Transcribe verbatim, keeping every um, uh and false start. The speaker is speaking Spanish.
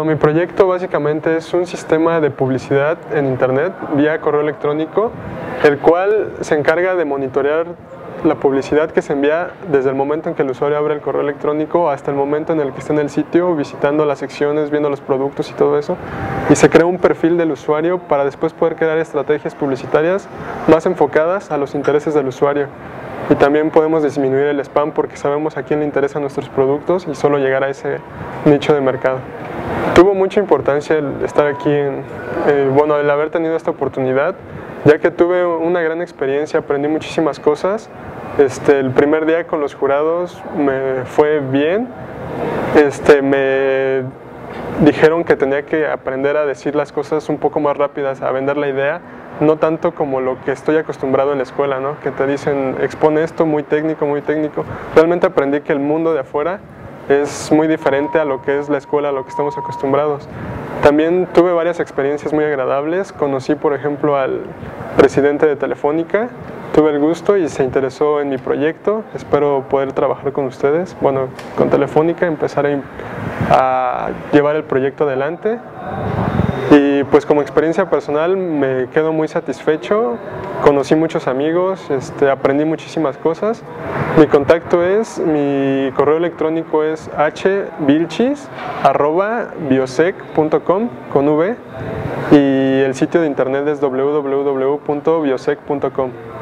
Bueno, mi proyecto básicamente es un sistema de publicidad en internet vía correo electrónico, el cual se encarga de monitorear la publicidad que se envía desde el momento en que el usuario abre el correo electrónico hasta el momento en el que está en el sitio, visitando las secciones, viendo los productos y todo eso. Y se crea un perfil del usuario para después poder crear estrategias publicitarias más enfocadas a los intereses del usuario. Y también podemos disminuir el spam porque sabemos a quién le interesan nuestros productos y solo llegar a ese nicho de mercado. Tuvo mucha importancia el estar aquí, en, eh, bueno, el haber tenido esta oportunidad, ya que tuve una gran experiencia, aprendí muchísimas cosas. Este, el primer día con los jurados me fue bien, este, me dijeron que tenía que aprender a decir las cosas un poco más rápidas, a vender la idea, no tanto como lo que estoy acostumbrado en la escuela, ¿no? Que te dicen, expone esto muy técnico, muy técnico. Realmente aprendí que el mundo de afuera es muy diferente a lo que es la escuela, a lo que estamos acostumbrados. También tuve varias experiencias muy agradables. Conocí, por ejemplo, al presidente de Telefónica. Tuve el gusto y se interesó en mi proyecto. Espero poder trabajar con ustedes, bueno, con Telefónica, empezar a, a llevar el proyecto adelante. Y pues como experiencia personal me quedo muy satisfecho, conocí muchos amigos, este, aprendí muchísimas cosas. Mi contacto es, mi correo electrónico es h vilchis arroba biosec punto com con v y el sitio de internet es w w w punto biosec punto com.